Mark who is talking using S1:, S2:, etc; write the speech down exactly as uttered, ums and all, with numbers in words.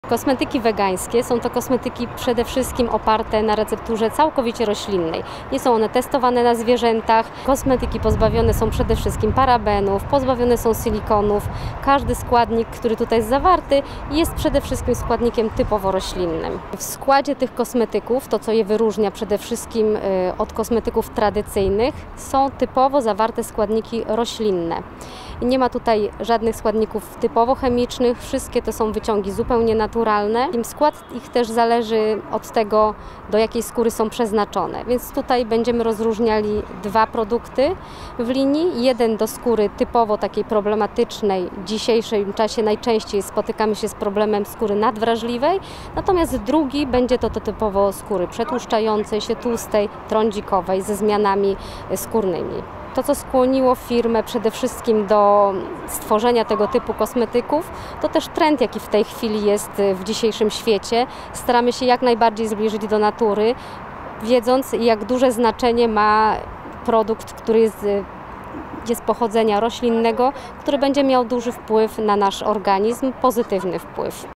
S1: Kosmetyki wegańskie są to kosmetyki przede wszystkim oparte na recepturze całkowicie roślinnej. Nie są one testowane na zwierzętach. Kosmetyki pozbawione są przede wszystkim parabenów, pozbawione są silikonów. Każdy składnik, który tutaj jest zawarty, jest przede wszystkim składnikiem typowo roślinnym. W składzie tych kosmetyków, to co je wyróżnia przede wszystkim od kosmetyków tradycyjnych, są typowo zawarte składniki roślinne. Nie ma tutaj żadnych składników typowo chemicznych, wszystkie to są wyciągi zupełnie naturalne. Skład ich też zależy od tego, do jakiej skóry są przeznaczone, więc tutaj będziemy rozróżniali dwa produkty w linii. Jeden do skóry typowo takiej problematycznej, w dzisiejszym czasie najczęściej spotykamy się z problemem skóry nadwrażliwej, natomiast drugi będzie to, to typowo skóry przetłuszczającej się, tłustej, trądzikowej, ze zmianami skórnymi. To, co skłoniło firmę przede wszystkim do stworzenia tego typu kosmetyków, to też trend, jaki w tej chwili jest w dzisiejszym świecie. Staramy się jak najbardziej zbliżyć do natury, wiedząc, jak duże znaczenie ma produkt, który jest, jest pochodzenia roślinnego, który będzie miał duży wpływ na nasz organizm, pozytywny wpływ.